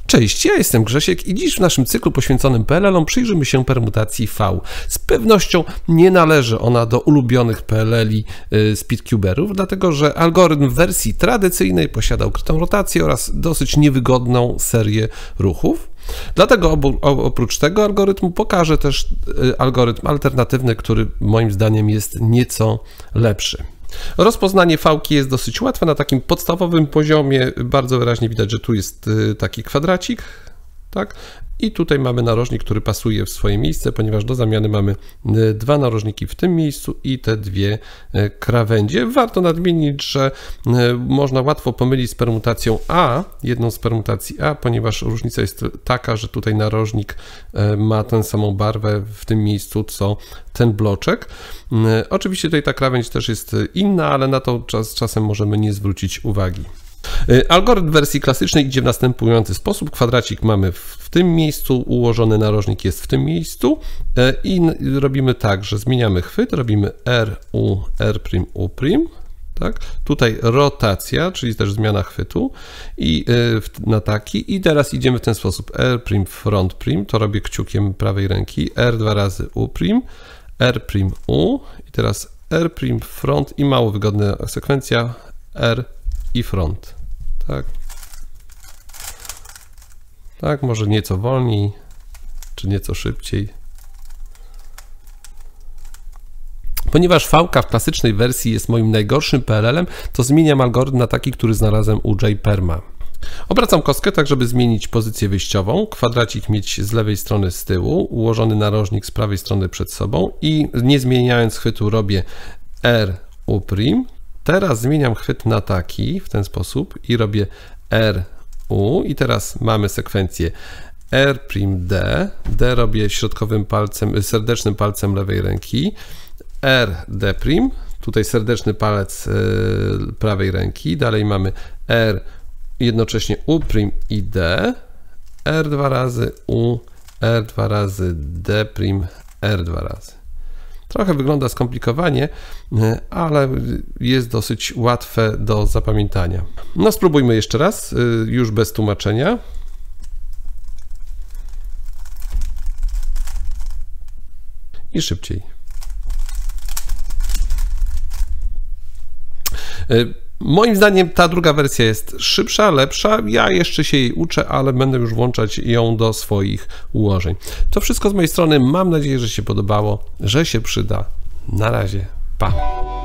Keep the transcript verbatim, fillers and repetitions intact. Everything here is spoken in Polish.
Cześć, ja jestem Grzesiek i dziś w naszym cyklu poświęconym P L L-om przyjrzymy się permutacji V. Z pewnością nie należy ona do ulubionych P L L-i speedcuberów, dlatego że algorytm w wersji tradycyjnej posiada ukrytą rotację oraz dosyć niewygodną serię ruchów. Dlatego oprócz tego algorytmu pokażę też algorytm alternatywny, który moim zdaniem jest nieco lepszy. Rozpoznanie V-ki jest dosyć łatwe na takim podstawowym poziomie. Bardzo wyraźnie widać, że tu jest taki kwadracik, tak? I tutaj mamy narożnik, który pasuje w swoje miejsce, ponieważ do zamiany mamy dwa narożniki w tym miejscu i te dwie krawędzie. Warto nadmienić, że można łatwo pomylić z permutacją A, jedną z permutacji A, ponieważ różnica jest taka, że tutaj narożnik ma tę samą barwę w tym miejscu, co ten bloczek. Oczywiście tutaj ta krawędź też jest inna, ale na to czas, czasem możemy nie zwrócić uwagi. Algorytm w wersji klasycznej idzie w następujący sposób. Kwadracik mamy w tym miejscu, ułożony narożnik jest w tym miejscu i robimy tak, że zmieniamy chwyt, robimy R, U, R', U', tak? Tutaj rotacja, czyli też zmiana chwytu i na taki i teraz idziemy w ten sposób R', front prim, to robię kciukiem prawej ręki, R dwa razy U', R', U i teraz R', front i mało wygodna sekwencja R i front, tak, tak, może nieco wolniej, czy nieco szybciej. Ponieważ V-ka w klasycznej wersji jest moim najgorszym P L L-em, to zmieniam algorytm na taki, który znalazłem u J-Perma. Obracam kostkę tak, żeby zmienić pozycję wyjściową, kwadracik mieć z lewej strony z tyłu, ułożony narożnik z prawej strony przed sobą i nie zmieniając chwytu robię R, U'. Teraz zmieniam chwyt na taki, w ten sposób i robię R, U i teraz mamy sekwencję R', D, D robię środkowym palcem, serdecznym palcem lewej ręki, R, D', tutaj serdeczny palec prawej ręki, dalej mamy R, jednocześnie U' i D, R dwa razy U, R dwa razy D', R dwa razy. Trochę wygląda skomplikowanie, ale jest dosyć łatwe do zapamiętania. No spróbujmy jeszcze raz, już bez tłumaczenia. I szybciej. Moim zdaniem ta druga wersja jest szybsza, lepsza. Ja jeszcze się jej uczę, ale będę już włączać ją do swoich ułożeń. To wszystko z mojej strony. Mam nadzieję, że się podobało, że się przyda. Na razie. Pa!